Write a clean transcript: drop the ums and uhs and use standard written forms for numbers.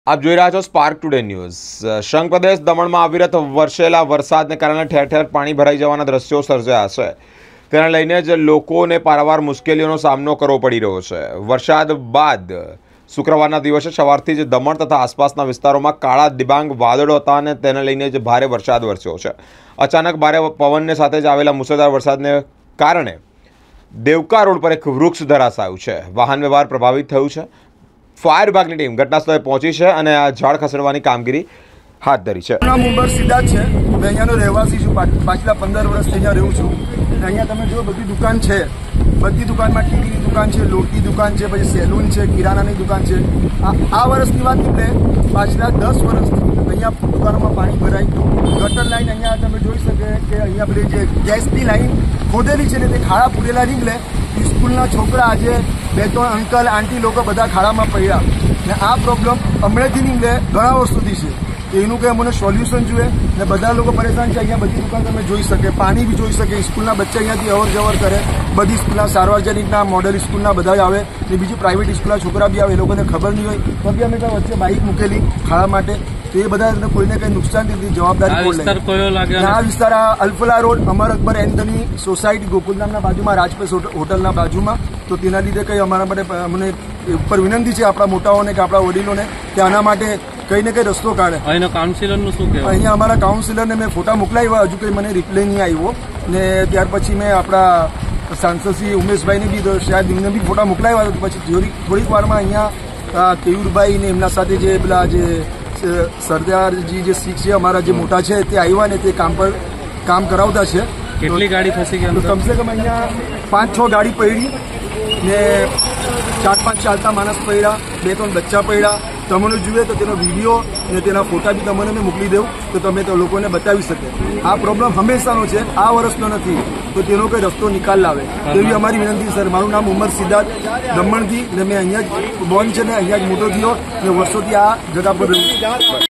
આપ જોઈ રહ્યા છો સ્પાર્ક ટુડે ન્યૂઝ। સંઘ પ્રદેશ દમણમાં અવિરત વરસેલા વરસાદને કારણે ઠેર ઠેર પાણી ભરાઈ જવાના દ્રશ્યો સર્જાયા છે। તેને લઈને જ લોકોને પારાવાર મુશ્કેલીઓનો સામનો કરવો પડી રહ્યો છે। વરસાદ બાદ શુક્રવારના દિવસે સવારથી જ દમણ તથા આસપાસના વિસ્તારોમાં કાળા ડિબાંગ વાદળો હતા અને તેને લઈને જ ભારે વરસાદ વરસ્યો છે। અચાનક ભારે પવનને સાથે જ આવેલા મુસળધાર વરસાદને કારણે દેવકા રોડ પર એક વૃક્ષ ધરાશાયું છે। વાહન વ્યવહાર પ્રભાવિત થયું છે। फायर विभाग की टीम घटनास्थळे पहुंची है और आ झाड़ खसेड़वानी कामगीरी हाथ धरी है। नाम उमर सिद्धार्थ है। मैं अहींयानो રહેવાસી છું। પાછલા 15 વર્ષથી અહીંયા રહું છું। અહીંયા તમે જો બધી દુકાન છે, બધી દુકાનમાં ટીવીની દુકાન છે, લોટની દુકાન છે, પછી સેલૂન છે, કિરાણાની દુકાન છે। આ વર્ષની વાત નીકળે પાછલા 10 વર્ષથી અહીંયા દુકાનોમાં પાણી ભરાય। ગટર લાઈન અહીંયા તમે જોઈ શકે કે અહીંયા પેલી જે ગેસની લાઈન ખોદેલી છે ને તે ખાડા પૂરેલા નીકળે। સ્કૂલના છોકરા આજે 2-3 અંકલ આંટી લોકો બધા ખાડામાં પડ્યા ને આ પ્રોબ્લેમ હમણાંથી નીકળે ઘણા વર્ષોથી છે। એનું કંઈ અમને સોલ્યુશન જોઈએ ને બધા લોકો પરેશાન છે। અહીંયા બધી દુકાન તમે જોઈ શકે, પાણી બી જોઈ શકે। સ્કૂલના બચ્ચા અહીંયાથી અવર જવર કરે। બધી સ્કૂલના સાર્વજનિકના મોડેલ સ્કૂલના બધા આવે ને બીજી પ્રાઇવેટ સ્કૂલના છોકરા બી આવે। એ લોકોને ખબર નહીં હોય તો બી અમે ત્યાં વચ્ચે બાઇક મૂકેલી ખાડા માટે તો એ બધા કોઈને કંઈ નુકસાન નથી જવાબદારી આ વિસ્તાર અલ્ફલા રોડ અમર અકબર એન્થની સોસાયટી ગોકુલધામના બાજુમાં રાજપેસ હોટલના બાજુમાં તો તેના લીધે કંઈ અમારા માટે અમને ઉપર વિનંતી છે આપણા મોટાઓને કે આપણા વડીલોને કે આના માટે કંઈ ને કંઈ રસ્તો કાઢે। અહીંના કાઉન્સિલરનું શું કહેવાય? અહીંયા અમારા કાઉન્સિલરને મેં ફોટા મોકલાવ્યા, હજુ કંઈ મને રિપ્લાય નહીં આવ્યો ને ત્યાર પછી મેં આપણા સાંસદ શ્રી ઉમેશભાઈને બી શાયદ એમને બી ફોટા મોકલાવ્યા તો પછી થોડીક વારમાં અહીંયા કેયુરભાઈ ને એમના સાથે જે પેલા જે સરદારજી જે શીખ છે અમારા જે મોટા છે તે આવ્યા ને તે કામ કરાવતા છે। કેટલી ગાડી ફસી ગઈ? કમસે કમ અહીંયા 5-6 ગાડી પડી ને 4-5 ચાલતા માણસ પડ્યા, 2-3 બચ્ચા પડ્યા। તમને જુએ તો તેનો વિડીયો ને તેના ફોટા બી તમને મેં મોકલી દઉં તો તમે તો લોકોને બતાવી શકે। આ પ્રોબ્લેમ હંમેશાનો છે, આ વર્ષનો નથી તો તેનો કોઈ રસ્તો નિકાલ લાવે તેવી અમારી વિનંતી સર। મારું નામ ઉમર સિદ્ધાર્થ દમણથી ને મેં અહીંયા જ બોર્ન છે ને અહીંયા જ મોટો થયો ને વર્ષોથી આ જગા પર રહું।